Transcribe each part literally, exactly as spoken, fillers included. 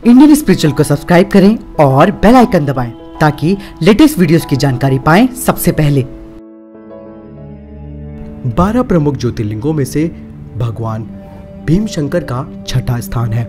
Indian spiritual को subscribe करें और बेल आइकन दबाएं ताकि लेटेस्ट वीडियोस की जानकारी पाएं सबसे पहले। बारह प्रमुख ज्योतिर्लिंगों में से भगवान भीमशंकर का छठा स्थान है।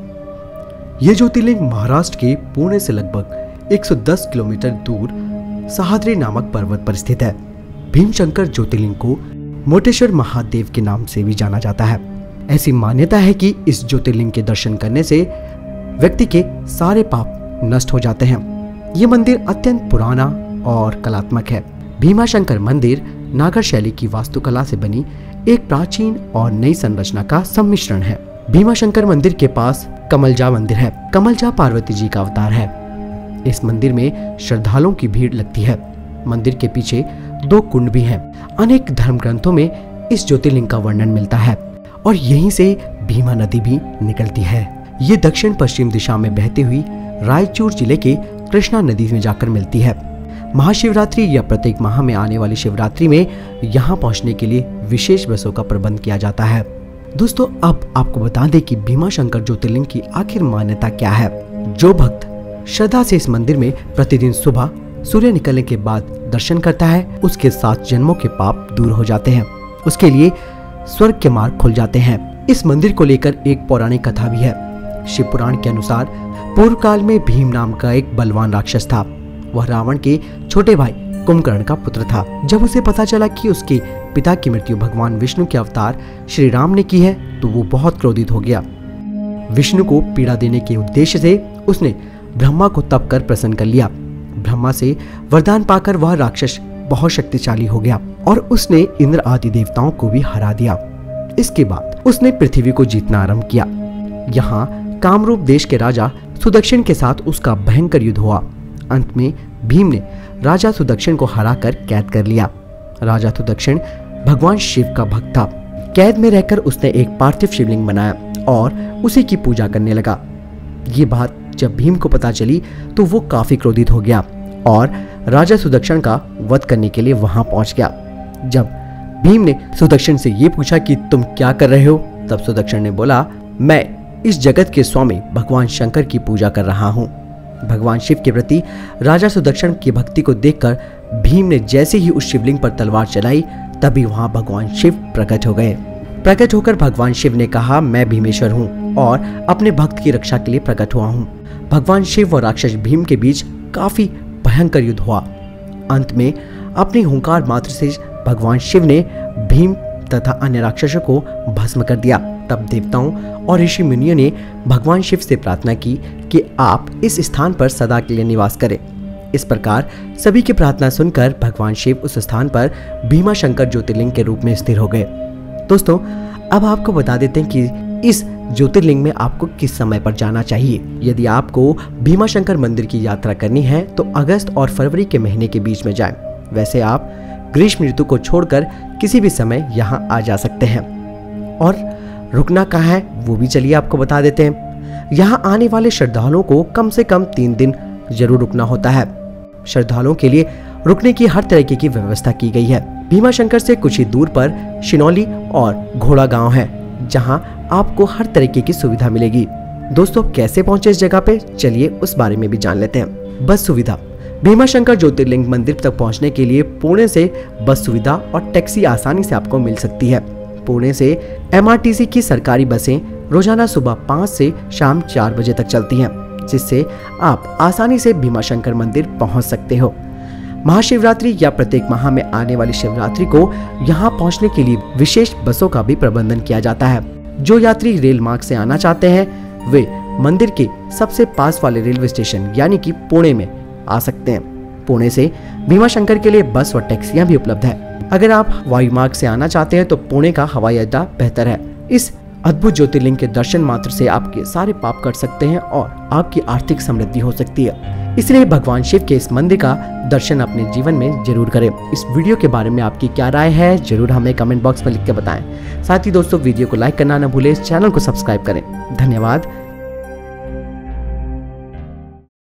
यह ज्योतिर्लिंग महाराष्ट्र के पुणे से लगभग एक सौ दस किलोमीटर दूर सह्याद्री नामक पर्वत पर स्थित है। भीमशंकर ज्योतिर्लिंग को मोटेश्वर महादेव के नाम से भी जाना जाता है। ऐसी मान्यता है कि इस ज्योतिर्लिंग के दर्शन करने से व्यक्ति के सारे पाप नष्ट हो जाते हैं। ये मंदिर अत्यंत पुराना और कलात्मक है। भीमाशंकर मंदिर नागर शैली की वास्तुकला से बनी एक प्राचीन और नई संरचना का सम्मिश्रण है। भीमाशंकर मंदिर के पास कमलजा मंदिर है। कमलजा पार्वती जी का अवतार है। इस मंदिर में श्रद्धालुओं की भीड़ लगती है। मंदिर के पीछे दो कुंड भी हैं। अनेक धर्म ग्रंथों में इस ज्योतिर्लिंग का वर्णन मिलता है और यहीं से भीमा नदी भी निकलती है। ये दक्षिण पश्चिम दिशा में बहती हुई रायचूर जिले के कृष्णा नदी में जाकर मिलती है। महाशिवरात्रि या प्रत्येक माह में आने वाली शिवरात्रि में यहाँ पहुँचने के लिए विशेष बसों का प्रबंध किया जाता है। दोस्तों, अब आपको बता दें कि भीमाशंकर ज्योतिर्लिंग की आखिर मान्यता क्या है। जो भक्त श्रद्धा से इस मंदिर में प्रतिदिन सुबह सूर्य निकलने के बाद दर्शन करता है, उसके सात जन्मों के पाप दूर हो जाते हैं। उसके लिए स्वर्ग के मार्ग खुल जाते हैं। इस मंदिर को लेकर एक पौराणिक कथा भी है। शिव पुराण के अनुसार पूर्व काल में भीम नाम का एक बलवान राक्षस था। वह रावण के छोटे भाई कुंभकर्ण का पुत्र था। जब उसे पता चला कि उसके पिता की मृत्यु भगवान विष्णु के अवतार श्री राम ने की है, तो वो बहुत क्रोधित हो गया। विष्णु को पीड़ा देने के उद्देश्य से उसने ब्रह्मा को तप कर प्रसन्न कर लिया। ब्रह्मा से वरदान पाकर वह राक्षस बहुत शक्तिशाली हो गया और उसने इंद्र आदि देवताओं को भी हरा दिया। इसके बाद उसने पृथ्वी को जीतना आरंभ किया। यहाँ कामरूप देश के राजा सुदक्षिण के साथ उसका भयंकर युद्ध हुआ। अंत में भीम ने राजा सुदक्षिण को हराकर कैद कर लिया। राजा सुदक्षिण भगवान शिव का भक्त था। कैद में रहकर उसने एक पार्थिव शिवलिंग बनाया और उसी की पूजा करने लगा। ये बात जब भीम को पता चली तो वो काफी क्रोधित हो गया और राजा सुदक्षिण का वध करने के लिए वहां पहुंच गया। जब भीम ने सुदक्षिण से ये पूछा कि तुम क्या कर रहे हो, तब सुदक्षिण ने बोला, मैं इस जगत के स्वामी भगवान शंकर की पूजा कर रहा हूँ। भगवान शिव के प्रति राजा सुदक्षिण की भक्ति को देखकर भीम ने जैसे ही उस शिवलिंग पर तलवार चलाई, तभी वहां भगवान शिव प्रकट हो गए। प्रकट होकर भगवान शिव ने कहा, मैं भीमेश्वर हूँ और अपने भक्त की रक्षा के लिए प्रकट हुआ हूँ। भगवान शिव और राक्षस भीम के बीच काफी भयंकर युद्ध हुआ। अंत में अपनी हुंकार मात्र से भगवान शिव ने भीम तथा अन्य राक्षसों को भस्म कर दिया। तब देवताओं और ऋषि मुनियों ने भगवान शिव से प्रार्थना की कि आप इस स्थान पर सदा के लिए निवास करें। इस प्रकार सभी की प्रार्थना सुनकर भगवान शिव उस स्थान पर भीमाशंकर ज्योतिर्लिंग के रूप में स्थिर हो गए। दोस्तों, अब आपको बता देते हैं कि इस ज्योतिर्लिंग में आपको किस समय पर जाना चाहिए। यदि आपको भीमाशंकर मंदिर की यात्रा करनी है तो अगस्त और फरवरी के महीने के बीच में जाएं। वैसे आप ग्रीष्म ऋतु को छोड़कर किसी भी समय यहाँ आ जा सकते हैं। और रुकना कहाँ है वो भी चलिए आपको बता देते हैं। यहाँ आने वाले श्रद्धालुओं को कम से कम तीन दिन जरूर रुकना होता है। श्रद्धालुओं के लिए रुकने की हर तरीके की व्यवस्था की गई है। भीमाशंकर से कुछ ही दूर पर शिनौली और घोड़ा गांव है, जहां आपको हर तरीके की सुविधा मिलेगी। दोस्तों, कैसे पहुंचे इस जगह पे, चलिए उस बारे में भी जान लेते हैं। बस सुविधा। भीमाशंकर ज्योतिर्लिंग मंदिर तक पहुंचने के लिए पुणे से बस सुविधा और टैक्सी आसानी से आपको मिल सकती है। पुणे से एम आर टी सी की सरकारी बसें रोजाना सुबह पाँच से शाम चार बजे तक चलती हैं, जिससे आप आसानी से भीमाशंकर मंदिर पहुंच सकते हो। महाशिवरात्रि या प्रत्येक माह में आने वाली शिवरात्रि को यहाँ पहुँचने के लिए विशेष बसों का भी प्रबंधन किया जाता है। जो यात्री रेल मार्ग से आना चाहते हैं वे मंदिर के सबसे पास वाले रेलवे स्टेशन यानी कि पुणे में आ सकते हैं। पुणे से भीमाशंकर के लिए बस और टैक्सियां भी उपलब्ध है। अगर आप वायु मार्ग से आना चाहते हैं तो पुणे का हवाई अड्डा बेहतर है। इस अद्भुत ज्योतिर्लिंग के दर्शन मात्र से आपके सारे पाप कट सकते हैं और आपकी आर्थिक समृद्धि हो सकती है। इसलिए भगवान शिव के इस मंदिर का दर्शन अपने जीवन में जरूर करें। इस वीडियो के बारे में आपकी क्या राय है, जरूर हमें कमेंट बॉक्स में लिख के बताएं। साथ ही दोस्तों, वीडियो को लाइक करना न भूलें, इस चैनल को सब्सक्राइब करें। धन्यवाद।